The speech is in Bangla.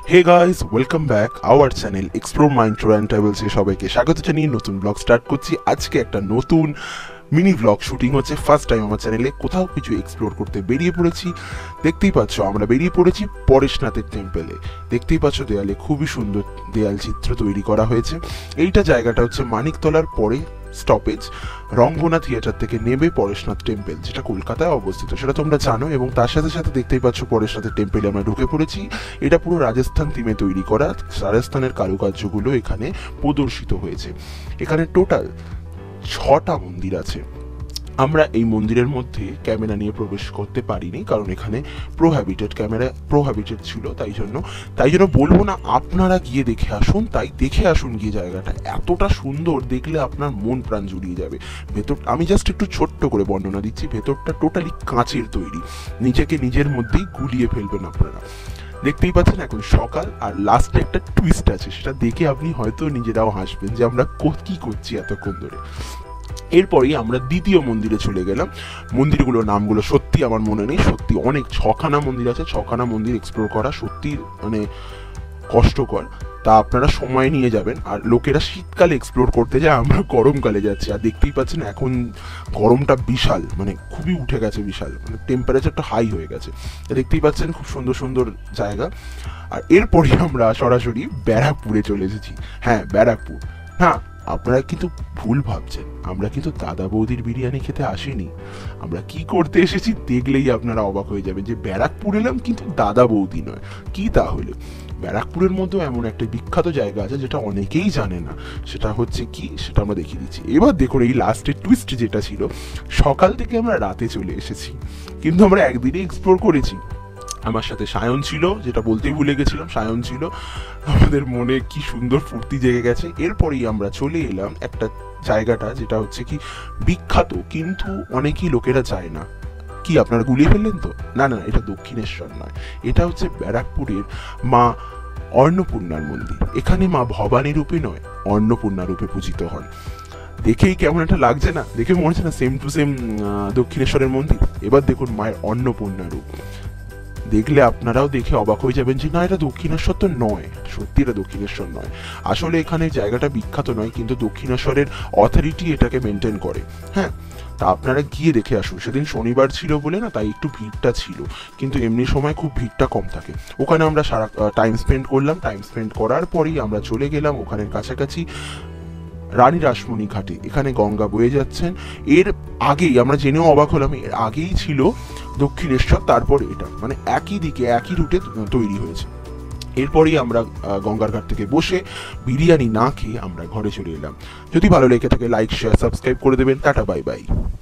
Hey guys, welcome back our channel explore mind tour and ট্রাভেলসে সবাইকে স্বাগত জানিয়ে নতুন ব্লগ স্টার্ট করছি। আজকে একটা নতুন মিনি ব্লগ শুটিং হচ্ছে। ফার্স্ট টাইম আমার চ্যানেলে কোথাও কিছু এক্সপ্লোর করতে বেরিয়ে পড়েছি। দেখতেই পাচ্ছ আমরা বেরিয়ে পড়েছি পরেশনাথের টেম্পেলে। দেখতেই পাচ্ছ দেয়ালে খুবই সুন্দর দেয়াল চিত্র তৈরি করা হয়েছে। এইটা জায়গাটা হচ্ছে মানিকতলার পরে স্টপেজ, রঙ্গনা থিয়েটার থেকে নেবে পরেশনাথ টেম্পল, যেটা কলকাতায় অবস্থিত, সেটা তোমরা জানো। এবং তার সাথে সাথে দেখতেই পাচ্ছ পরেশনাথের টেম্পলে আমরা ঢুকে পড়েছি। এটা পুরো রাজস্থান থিমে তৈরি করা, রাজস্থানের কারুকার্যগুলো এখানে প্রদর্শিত হয়েছে। এখানে টোটাল 6টা মন্দির আছে। আমরা এই মন্দিরের মধ্যে ক্যামেরা নিয়ে প্রবেশ করতে পারিনি, কারণ এখানে ক্যামেরা প্রোহাবিটেড ছিল। তাই জন্য বলবো না, আপনারা গিয়ে দেখে আসুন। দেখে আসুন গিয়ে, জায়গাটা এতটা সুন্দর, দেখলে আপনার মন প্রাণ জুড়িয়ে যাবে। ভেতর আমি জাস্ট একটু ছোট্ট করে বর্ণনা দিচ্ছি। ভেতরটা টোটালি কাঁচের তৈরি, নিজেকে নিজের মধ্যেই গুলিয়ে ফেলবেন আপনারা। দেখতেই পাচ্ছেন এখন সকাল, আর লাস্টে একটা টুইস্ট আছে, সেটা দেখে আপনি হয়তো নিজেরাও হাসবেন যে আমরা কি করছি এতক্ষণ ধরে। এরপরেই আমরা দ্বিতীয় মন্দিরে চলে গেলাম। মন্দিরগুলোর নামগুলো সত্যি আমার মনে নেই। সত্যি অনেক 6খানা মন্দির আছে। 6খানা মন্দির এক্সপ্লোর করা সত্যি কষ্টকর। তা আপনারা সময় নিয়ে যাবেন। আর লোকেরা শীতকালে এক্সপ্লোর করতে যায়, আমরা গরমকালে যাচ্ছি। আর দেখতেই পাচ্ছেন এখন গরমটা বিশাল, খুবই উঠে গেছে, বিশাল টেম্পারেচারটা হাই হয়ে গেছে। দেখতেই পাচ্ছেন খুব সুন্দর সুন্দর জায়গা। আর এরপরে আমরা সরাসরি ব্যারাকপুরে চলে এসেছি। হ্যাঁ, ব্যারাকপুর। হ্যাঁ, আপনারা কিন্তু ভুল ভাবছেন, আমরা কিন্তু দাদা বৌদির বিরিয়ানি খেতে আসিনি। আমরা কি করতে এসেছি দেখলেই আপনারা অবাক হয়ে যাবেন যে ব্যারাকপুর এলাম, কিন্তু দাদা বৌদি নয়। কি তাহলে? ব্যারাকপুরের মধ্যেও এমন একটা বিখ্যাত জায়গা আছে যেটা অনেকেই জানে না। সেটা হচ্ছে কি, সেটা আমরা দেখিয়ে দিচ্ছি। এবার দেখুন এই লাস্টের টুইস্ট যেটা ছিল, সকাল থেকে আমরা রাতে চলে এসেছি, কিন্তু আমরা একদিনে এক্সপ্লোর করেছি। আমার সাথে সায়ন ছিল, যেটা বলতেই ভুলে গেছিলাম, সায়ন ছিল। আমাদের মনে কি সুন্দর ফুর্তি জেগে গেছে। এরপরেই আমরা চলে এলাম একটা জায়গাটা, যেটা হচ্ছে কি বিখ্যাত, কিন্তু অনেকেই লোকেরা যায় না। কি আপনারা গুলিয়ে ফেললেন তো? না না, এটা দক্ষিণেশ্বর নয়, এটা হচ্ছে ব্যারাকপুরের মা অন্নপূর্ণার মন্দির। এখানে মা ভবানী রূপে নয়, অন্নপূর্ণা রূপে পূজিত হন। দেখেই কেমন একটা লাগছে না? দেখে মনে হচ্ছে না সেম টু সেম দক্ষিণেশ্বরের মন্দির? এবার দেখুন মায়ের অন্নপূর্ণা রূপ, দেখলে আপনারাও দেখে অবাক হয়ে যাবেন যে না, এটা দক্ষিণেশ্বর তো নয়। সত্যি এটা দক্ষিণেশ্বর নয়। আসলে এখানে জায়গাটা বিখ্যাত নয়, কিন্তু দক্ষিণেশ্বরের অথরিটি এটাকে মেনটেন করে। হ্যাঁ, তা আপনারা গিয়ে দেখে আসুন। সেদিন শনিবার ছিল বলে না, তাই একটু ভিড়টা ছিল, কিন্তু এমনি সময় খুব ভিড়টা কম থাকে। ওখানে আমরা সারা টাইম স্পেন্ড করলাম। টাইম স্পেন্ড করার পরেই আমরা চলে গেলাম ওখানের কাছাকাছি রানী রাসমণি ঘাটে। এখানে গঙ্গা বয়ে যাচ্ছেন। এর আগেই আমরা জেনেও অবাক হলাম, এর আগেই ছিল দক্ষিণেশ্বর, তারপর এটা, একই দিকে একই রুটে তৈরি হয়েছে। এরপরেই আমরা গঙ্গার ঘাট থেকে বসে বিরিয়ানি না খেয়ে আমরা ঘরে চলে এলাম। যদি ভালো লেগে থাকে লাইক, শেয়ার, সাবস্ক্রাইব করে দেবেন। Ta-ta, bye by.